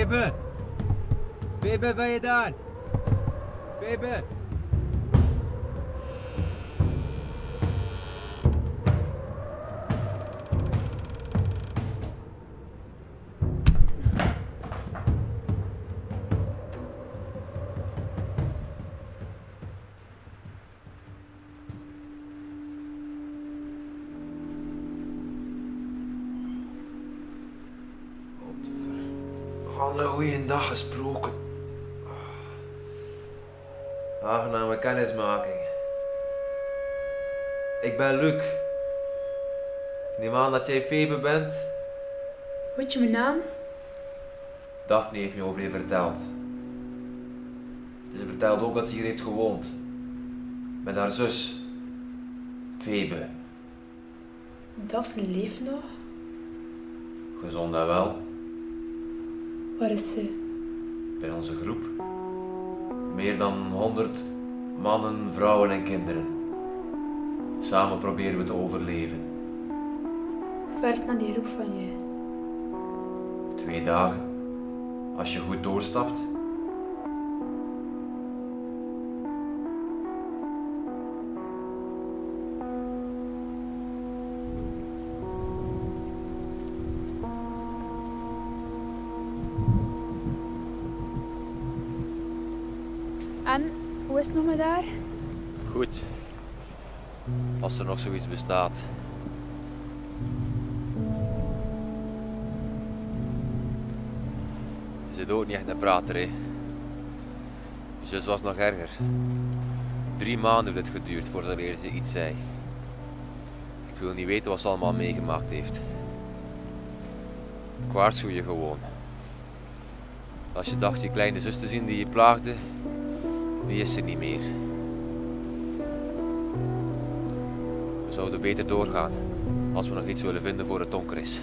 Febe! Febe, ben je daar? Febe! Van een goeie dag gesproken. Aangename kennismaking. Ik ben Luc. Ik neem aan dat jij Febe bent. Weet je mijn naam? Daphne heeft me over je verteld. Ze vertelt ook dat ze hier heeft gewoond. Met haar zus. Febe. Daphne leeft nog. Gezond en wel. Waar is ze? Bij onze groep. Meer dan 100 mannen, vrouwen en kinderen. Samen proberen we te overleven. Hoe ver is het naar die groep van je? 2 dagen. Als je goed doorstapt. En, hoe is het nog met daar? Goed. Als er nog zoiets bestaat. Ze zit ook niet echt een prater, hè. Je zus was nog erger. 3 maanden heeft het geduurd voordat ze iets zei. Ik wil niet weten wat ze allemaal meegemaakt heeft. Ik waarschuw je gewoon. Als je dacht je kleine zus te zien die je plaagde, die is er niet meer. We zouden beter doorgaan als we nog iets willen vinden voor het donker is.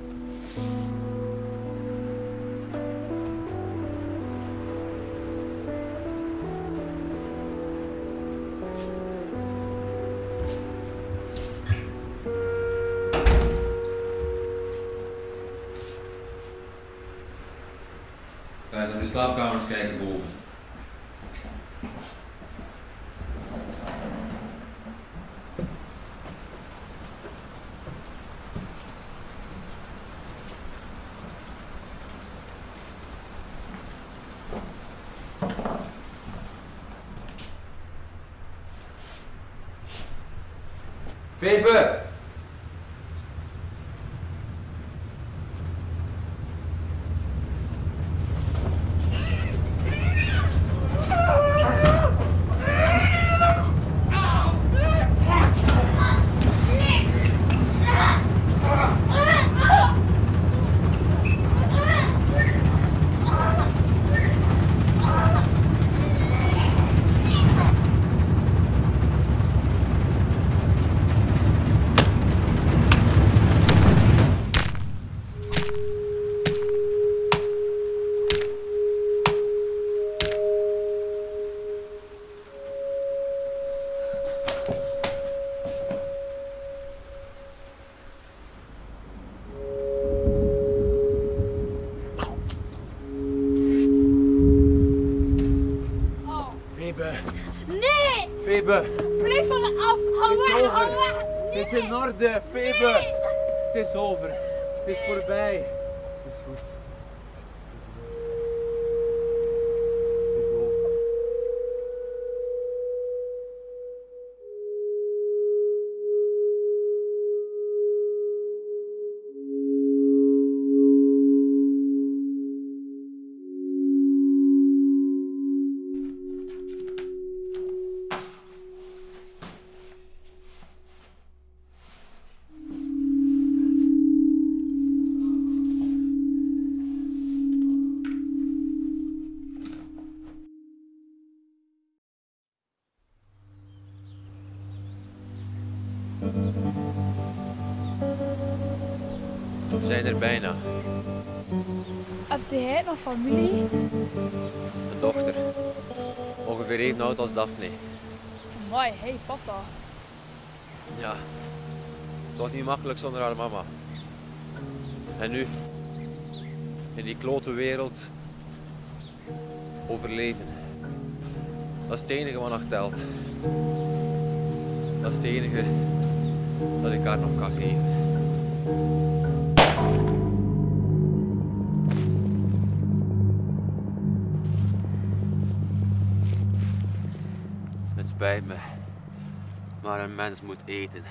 Ga eens naar de slaapkamers kijken boven. Febe! Nee! Febe! Blijf van me af! Hou weg! Hou weg! Het is in orde, Febe! Nee. Het is over. Het is voorbij. Het is goed. Het is over. We zijn er bijna. Heb jij nog familie? Een dochter. Ongeveer even oud als Daphne. Amai, hey papa. Ja. Het was niet makkelijk zonder haar mama. En nu? in die klote wereld overleven. Dat is het enige wat nog telt. Dat is het enige dat ik haar nog kan geven. Het spijt me, maar een mens moet eten.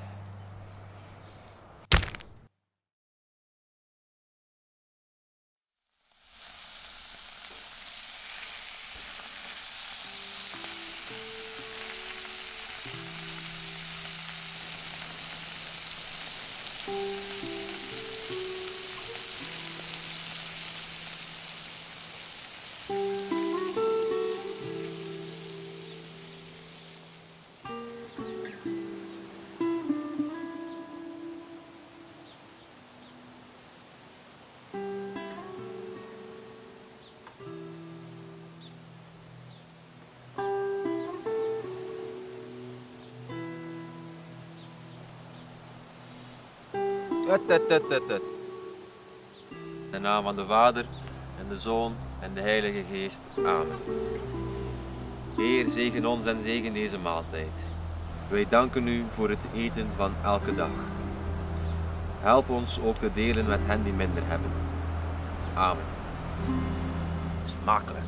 Ut. In de naam van de Vader en de Zoon en de Heilige Geest. Amen. Heer, zegen ons en zegen deze maaltijd. Wij danken u voor het eten van elke dag. Help ons ook te delen met hen die minder hebben. Amen. Smakelijk.